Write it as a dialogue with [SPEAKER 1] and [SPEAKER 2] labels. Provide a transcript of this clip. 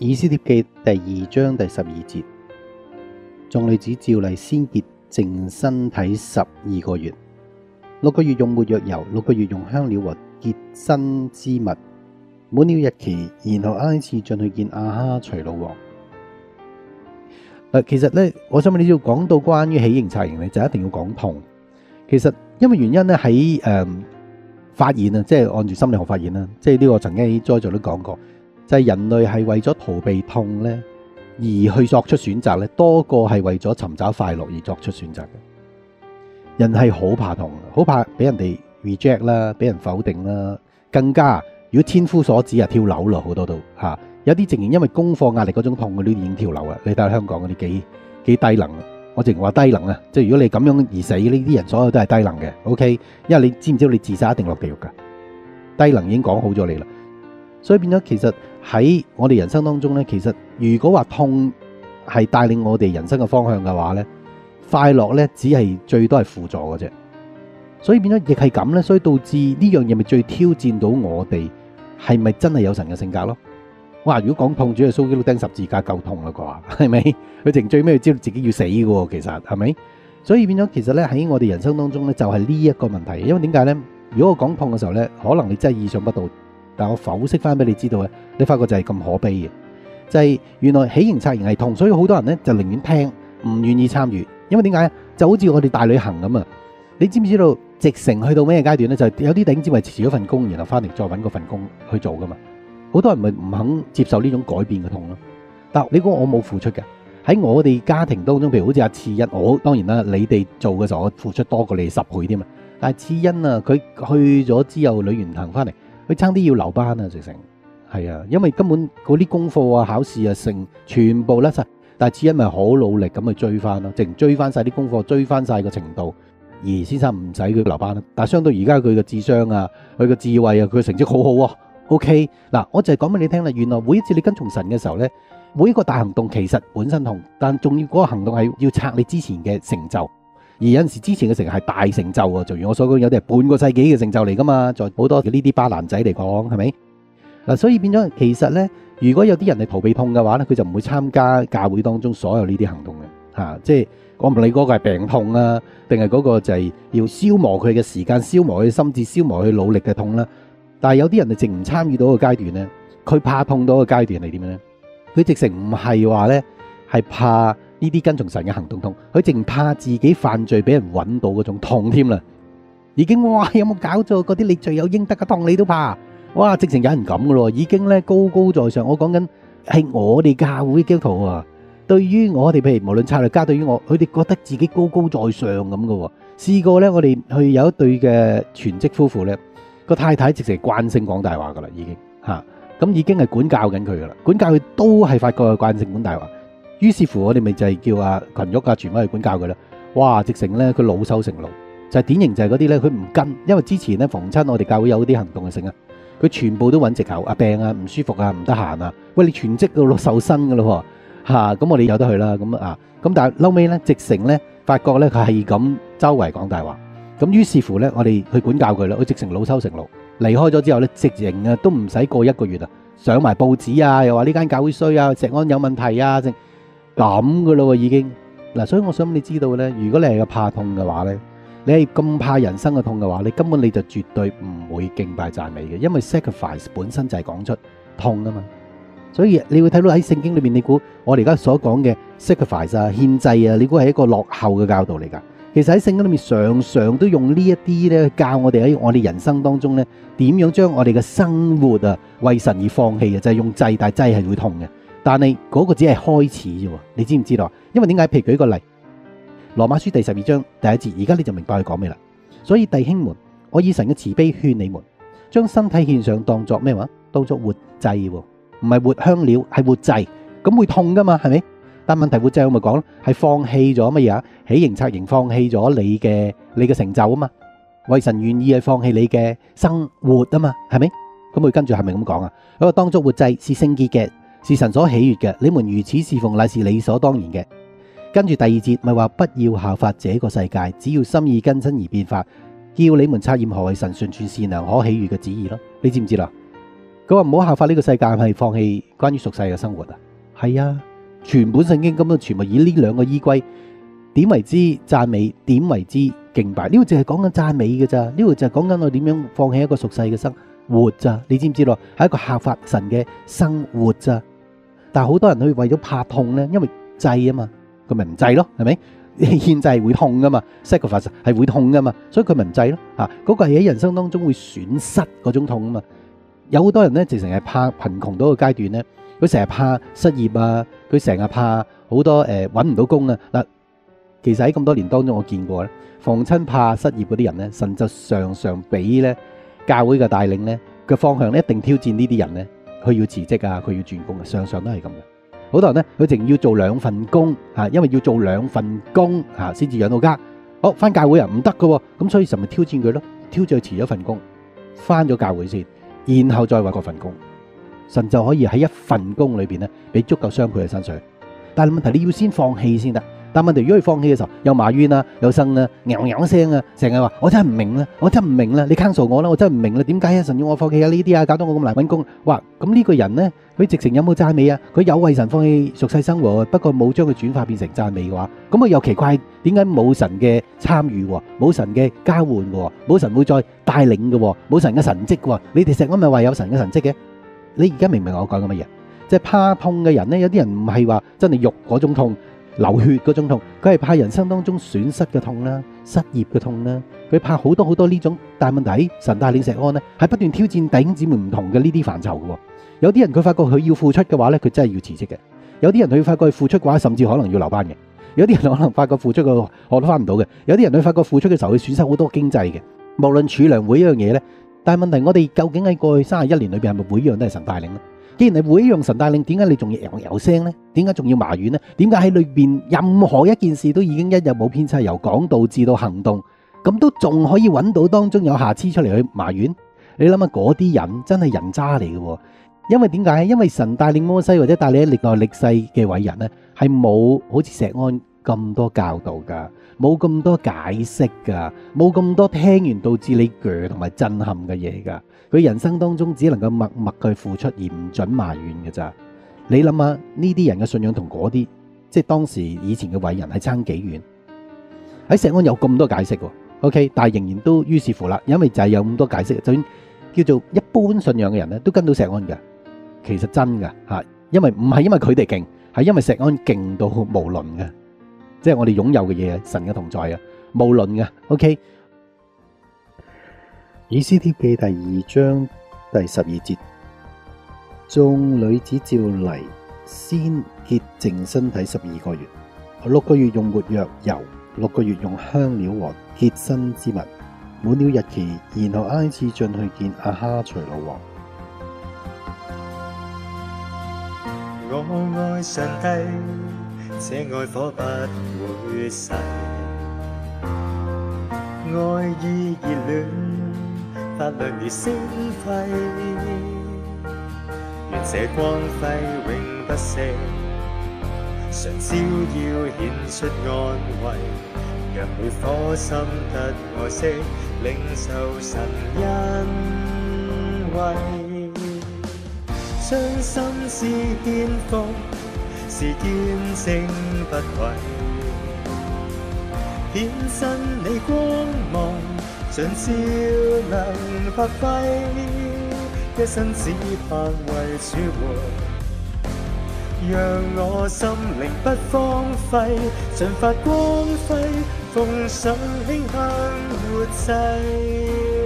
[SPEAKER 1] 以斯帖記第2章第12節，眾女子照例先潔淨身體12個月，6個月用沒藥油，6個月用香料和潔身之物，滿了日期，然後挨次進去見亞哈隨魯王。其實呢，我想問你要講到關於喜刑拆刑咧，就一定要講痛。其實因為原因咧喺發現啊，即係按住心理學發現啦，即係呢個曾經喺栽造都講過，就係人類係為咗逃避痛咧而去作出選擇咧，多過係為咗尋找快樂而作出選擇嘅。人係好怕痛，好怕俾人哋 reject 啦，俾人否定啦，更加如果千夫所指啊，跳樓咯，好多都嚇。有啲竟然因為功課壓力嗰種痛，佢都已經跳樓啦。你睇下香港嗰啲幾低能，我淨係話低能啊！即係如果你咁樣而死，呢啲人所有都係低能嘅。OK， 因為你知唔知道你自殺一定落地獄㗎？低能已經講好咗你啦。所以變咗其實喺我哋人生當中咧，其實如果話痛係帶領我哋人生嘅方向嘅話咧，快樂咧只係最多係輔助嘅啫。所以變咗亦係咁咧，所以導致呢樣嘢咪最挑戰到我哋係咪真係有神嘅性格咯？哇！如果講痛，主耶穌基督釘十字架夠痛啦啩，係咪？佢直最尾知道自己要死嘅喎，其實係咪？所以變咗其實咧喺我哋人生當中咧，就係呢一個問題。因為點解咧？如果我講痛嘅時候咧，可能你真係意想不到，但我剖析翻俾你知道咧，你發覺就係咁可悲嘅，就係原來喜刑拆刑係痛，所以好多人咧就寧願聽，唔願意參與。因為點解？就好似我哋大旅行咁啊！你知唔知道直成去到咩階段咧？就係有啲頂尖係辭咗份工，然後翻嚟再揾嗰份工去做噶嘛。好多人咪唔肯接受呢種改變嘅痛咯。但你估我冇付出嘅？喺我哋家庭當中，譬如好似阿次欣，我當然啦，你哋做嘅時候，我付出多過你10倍添啊。但係次欣啊，佢去咗之後，旅完行翻嚟，佢差啲要留班啊，直成係啊，因為根本嗰啲功課啊、考試啊、成全部甩晒。但係次欣咪好努力咁去追翻咯，直情追翻晒啲功課，追翻晒個程度。而先生唔使佢留班啦。但係相對而家佢嘅智商啊、佢嘅智慧啊、佢嘅成績好好喎。OK， 嗱，我就係講俾你聽啦。原來每一次你跟從神嘅時候呢，每一個大行動其實本身痛，但仲要嗰個行動係要拆你之前嘅成就。而有陣時之前嘅成係大成就喎，就如我所講，有啲係半個世紀嘅成就嚟噶嘛。在好多呢啲巴蘭仔嚟講，係咪？嗱，所以變咗其實呢，如果有啲人係逃避痛嘅話呢，佢就唔會參加教會當中所有呢啲行動嘅嚇。即係我唔理嗰個係病痛啊，定係嗰個就係要消磨佢嘅時間、消磨佢心智、消磨佢努力嘅痛啦。但係有啲人就淨唔參與到個階段咧，佢怕痛到個階段係點樣咧？佢直情唔係話咧係怕呢啲跟從神嘅行動痛，佢淨怕自己犯罪俾人揾到嗰種痛添啦。已經哇，有冇搞錯？嗰啲你罪有應得嘅痛你都怕？哇！直情有人咁嘅咯，已經咧高高在上。我講緊係我哋教會基督徒啊，對於我哋譬如無論策略家對於我，佢哋覺得自己高高在上咁嘅喎。試過咧，我哋去有一對嘅全職夫婦咧。個太太直情慣性講大話噶啦，已經嚇咁已經係管教緊佢噶啦，管教佢都係發覺佢慣性管大話。於是乎我哋咪就係叫阿群玉啊全威去管教佢啦。哇！直情咧佢惱羞成怒，就係典型就係嗰啲咧佢唔跟，因為之前咧逢親我哋教會有啲行動嘅性啊，佢全部都揾藉口啊，病啊，唔舒服啊，唔得閒啊。喂，你全職噶咯，受薪噶咯嚇，咁我哋有得去啦。咁啊咁但係嬲尾咧直情咧發覺咧佢係咁周圍講大話。咁於是乎咧，我哋去管教佢啦。佢直情惱羞成怒，離開咗之後咧，直情啊都唔使過1個月啊，上埋報紙啊，又話呢間教會衰啊，石安有問題啊，咁噶咯喎已經嗱。所以我想你知道咧，如果你係個怕痛嘅話咧，你係咁怕人生嘅痛嘅話，你根本你就絕對唔會敬拜讚美嘅，因為 sacrifice 本身就係講出痛啊嘛。所以你會睇到喺聖經裏面，你估我哋而家所講嘅 sacrifice 啊、獻祭啊，你估係一個落後嘅教導嚟㗎？其實喺聖經裏面常常都用呢一啲咧教我哋喺我哋人生當中咧點樣將我哋嘅生活啊為神而放棄嘅，就係用祭，但係祭係會痛嘅。但係嗰個只係開始啫，你知唔知道？因為點解？譬如舉個例，羅馬書第12章第1節，而家你就明白佢講咩啦。所以弟兄們，我以神嘅慈悲勸你們，將身體獻上當作咩話？當作活祭，唔係活香料，係活祭。咁會痛噶嘛？係咪？但問題活祭我咪講咯，係放棄咗乜嘢啊？喜刑拆刑，放棄咗你嘅成就啊嘛，為神願意係放棄你嘅生活啊嘛，係咪？咁佢跟住係咪咁講啊？佢話當作活祭是聖潔嘅，是神所喜悅嘅，你們如此侍奉乃是理所當然嘅。跟住第2節咪話不要效法這個世界，只要心意更新而變化，叫你們察驗何為神純全善良可喜悅嘅旨意咯。你知唔知啦？ 佢話唔好效法呢個世界，係放棄關於俗世嘅生活啊。係啊，全本聖經咁都全部以呢兩個依歸，點為之讚美，點為之敬拜？呢個就係講緊讚美嘅咋，呢個就係講緊我點樣放棄一個俗世嘅生活咋？你知唔知道？係一個效法神嘅生活咋？但係好多人佢為咗怕痛咧，因為祭啊嘛，佢咪唔祭咯，係咪？獻祭會痛噶嘛 ，sacrifice 係會痛噶嘛，所以佢咪唔祭咯。嗰個係喺人生當中會損失嗰種痛啊嘛。有好多人咧，直情係怕貧窮到個階段咧，佢成日怕失業啊，佢成日怕好多揾唔到工啊。嗱，其實喺咁多年當中，我見過咧，逢親怕失業嗰啲人咧，神就常常俾咧教會嘅帶領咧嘅方向咧，一定挑戰呢啲人咧，佢要辭職啊，佢要轉工啊，常常都係咁嘅。好多人咧，佢淨要做2份工嚇，因為要做2份工嚇先至養到家。好，翻教會啊唔得嘅喎，咁所以神咪挑戰佢咯，挑戰佢辭咗份工，翻咗教會先，然後再揾嗰份工，神就可以喺1份工裏邊咧，俾足夠雙倍嘅薪水。但係問題你要先放棄先得。但問題如果佢放棄嘅時候，又埋怨啊，又生啊，聲聲啊，成日話我真係唔明啦，我真係唔明啦，你 cancel 我啦，我真係唔明啦，點解啊？神要我放棄啊呢啲啊，搞到我咁難揾工。哇！咁呢個人呢，佢直情有冇讚美啊？佢有為神放棄俗世生活，不過冇將佢轉化變成讚美嘅話，咁佢又奇怪點解冇神嘅參與喎，冇神嘅交換喎，冇神會再帶領嘅喎，冇神嘅神蹟喎？你哋成日咪話有神嘅神蹟嘅？你而家明唔明我講緊乜嘢？即係怕痛嘅人呢，有啲人唔係話真係肉嗰種痛。流血嗰種痛，佢係怕人生當中損失嘅痛啦，失業嘅痛啦，佢怕好多好多呢種。但係問題神帶領石安呢，係不斷挑戰弟兄姊妹唔同嘅呢啲範疇嘅。有啲人佢發覺佢要付出嘅話呢，佢真係要辭職嘅；有啲人佢發覺佢付出嘅話，甚至可能要留班嘅；有啲人可能發覺付出嘅學都翻唔到嘅；有啲人佢發覺付出嘅時候，佢損失好多經濟嘅。無論儲糧會一樣嘢呢，但係問題我哋究竟喺過去31年裏邊係咪每樣都係神帶領呢？既然係會讓神帶領，點解你仲要有聲呢？點解仲要埋怨呢？點解喺裏邊任何一件事都已經一日冇偏差，由講道至到行動，咁都仲可以揾到當中有瑕疵出嚟去埋怨？你諗下嗰啲人真係人渣嚟嘅，因為點解？因為神帶領摩西或者帶領歷代歷世嘅偉人呢，係冇好似石安咁多教導噶，冇咁多解釋噶，冇咁多聽完導致你鋸同埋震撼嘅嘢噶。佢人生當中只能夠默默去付出，而唔准埋怨嘅咋。你諗下呢啲人嘅信仰同嗰啲，即係當時以前嘅偉人係爭幾遠？喺石安有咁多解釋，OK， 但係仍然都於是乎啦，因為就係有咁多解釋，就算叫做一般信仰嘅人咧，都跟到石安嘅。其實真嘅嚇，因為唔係因為佢哋勁，係因為石安勁到無論嘅，即係我哋擁有嘅嘢，神嘅同在啊，無論嘅。OK。以斯帖記第2章第12節，眾女子照例先潔淨身體12個月，6個月用沒藥油，6個月用香料和潔身之物，滿了日期，然後挨次進去見亞哈隨魯王。
[SPEAKER 2] 我愛上帝，這愛火不會逝，愛意熱戀，發亮了星輝，願這光輝永不息，常照耀顯出安慰，讓每顆心得愛惜，領受神恩惠，將心思獻奉，是見證不諱，顯真你光芒，盡照能發揮，一生只盼為主活，讓我心靈不荒廢，盡發光輝，奉上馨香活祭。